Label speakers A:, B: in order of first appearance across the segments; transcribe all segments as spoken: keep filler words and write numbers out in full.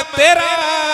A: तेरा।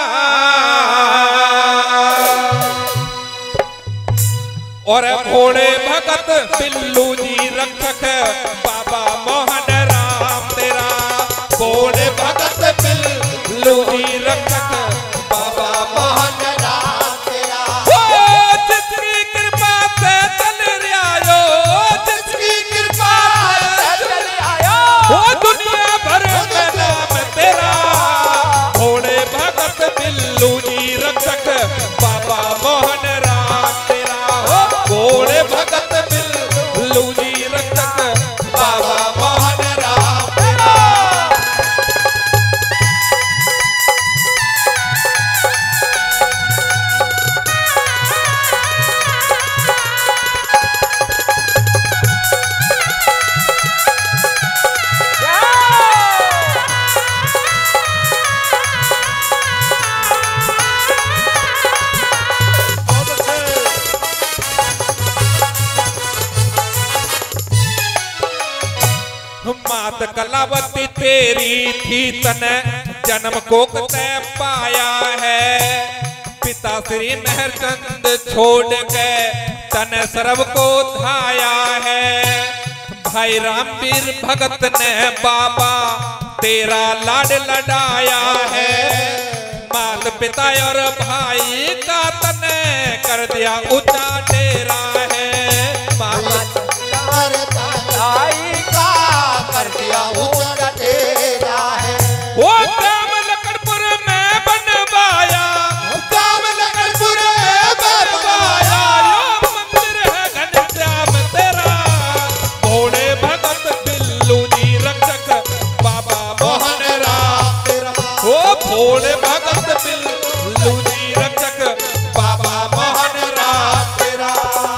A: और भोले भगत बिल्लू जी रक्षक बाबा मोहन राम तेरा। भोले भगत बिल्लू जी रक्षक बाबा मोहन राम तेरा। ओ जिसकी कृपा से चल आयो, जिसकी कृपा से चल आयो, वो दुनिया भर में नाम तेरा। भोले भगत बिल्लू जी रक्षक बाबा मोहन राम तेरा। भोले भगत बिल्लू जी रक्षक बाबा मोहन राम तेरा। मात कलावती तेरी थी तने जन्म कोक तय पाया है। पिता श्री मेहरचंद छोड़ के तने सर्व को धाया है। भाई रामवीर भगत ने बाबा तेरा लाड लडाया है। मात पिता और भाई का तने कर दिया ऊंचा डेरा है। माता भाई का कर दिया ऊंचा डेरा है। वो काम लखनपुर में बनवाया, काम लखनपुर में बनवाया। यो मंदिर है घनश्याम तेरा। भोले भगत बिल्लू जी रक्षक बाबा मोहन राम तेरा। ओ भोले भगत बिल्लू जी रक्षक बाबा मोहन राम तेरा।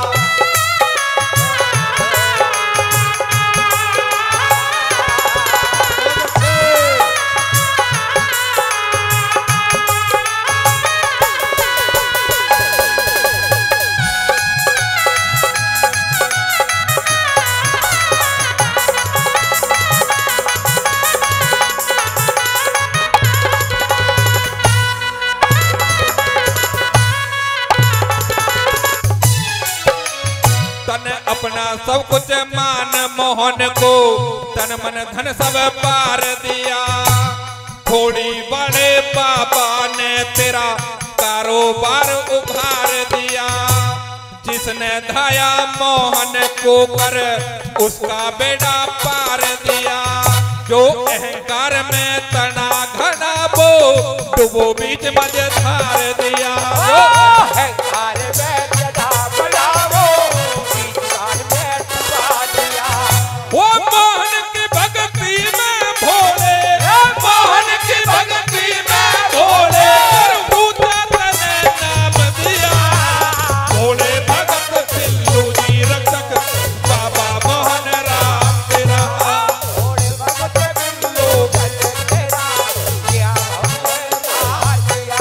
A: अपना सब कुछ मान मोहन को तन मन धन सब पार दिया। थोड़ी बड़े बाबा ने तेरा कारोबार उभार दिया। जिसने धाया मोहन को कर उसका बेड़ा पार दिया। जो अहंकार में तना घना वो डुबो बीच मझधार दिया। अहंकार में वो मोहन की भक्ति में भोले, मोहन की भक्ति में भोले ऊंचा तने नाम दिया। भोले भगत बिल्लू जी रक्षक बाबा मोहन राम तेरा। भोले भगत बिल्लू तेरा क्या दिया।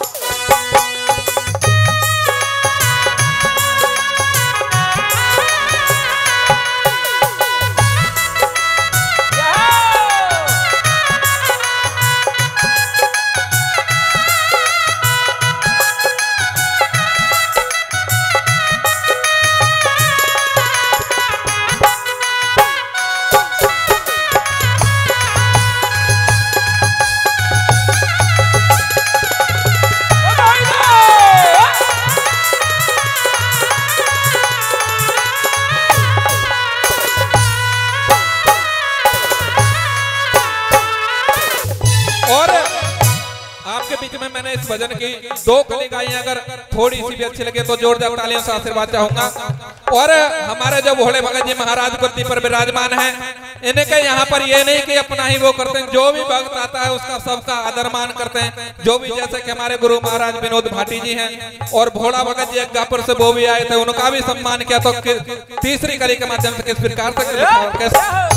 A: मैंने इस भजन की दो कली गाई, अगर थोड़ी सी भी अच्छी लगे तो जोरदार तालियों से आशीर्वाद चाहूंगा। और हमारे जो भोले भगत जी महाराज कुर्सी पर विराजमान हैं, इनके यहाँ पर ये नहीं कि अपना ही वो करते हैं, जो भी भक्त आता है उसका सबका आदर मान करते हैं। जो भी, जैसे कि हमारे गुरु महाराज विनोद भाटी जी हैं और भोला भगत जी अज्ञापुर से वो भी आए थे, उनका भी सम्मान किया। तो तीसरी कली के माध्यम से किस प्रकार से कैसे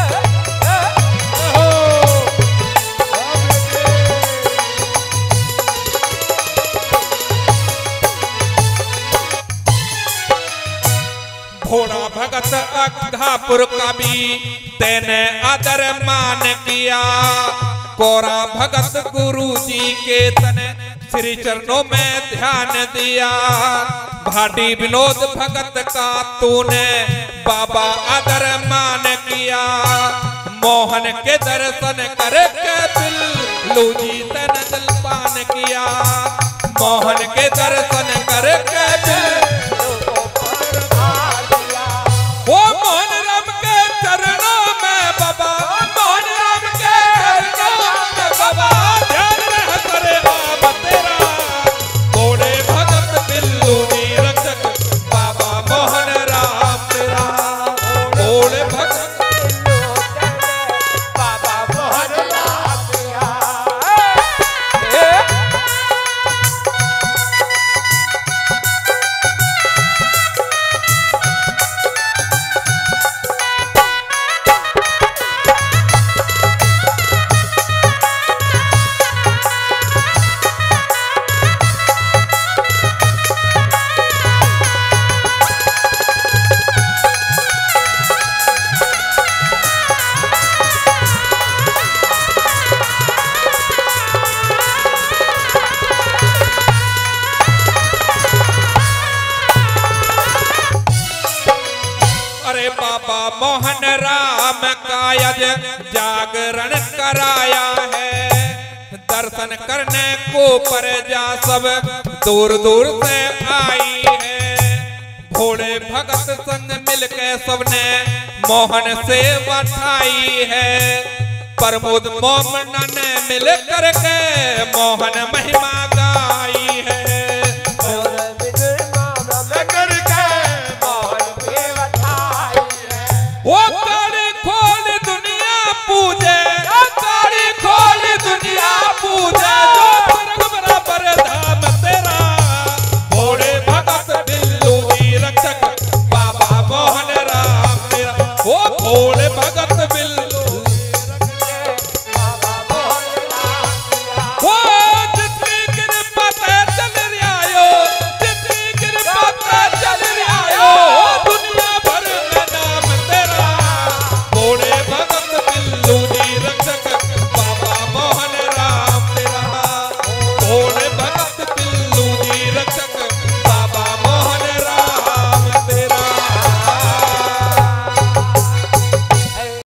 A: भोला भगत अघापुर का भी तेने आदर मान किया। कोरा भगत गुरु जी के तने श्री चरणों में ध्यान दिया। भाटी विनोद भगत का तूने बाबा आदर मान किया। मोहन के दर्शन करके बिल्लू जी तन जलपान किया। मोहन के दर्शन करके वो मोहन राम के चरणों में बाबा, मोहन राम के चरणों में बाबा ध्यान रह करे आप तेरा। घोड़े भगत बिल्लू जी रक्षक बाबा मोहन राम तेरा। घोड़े भगत
B: बाबा मोहन राम तेरा।
A: अरे बाबा मोहन राम का यज जागरण कराया है। दर्शन करने को प्रजा सब दूर दूर से आई है। घोड़े भगत संग मिलके सबने मोहन से बठाई है। प्रमोद मोमन ने मिल करके मोहन महिमा गाई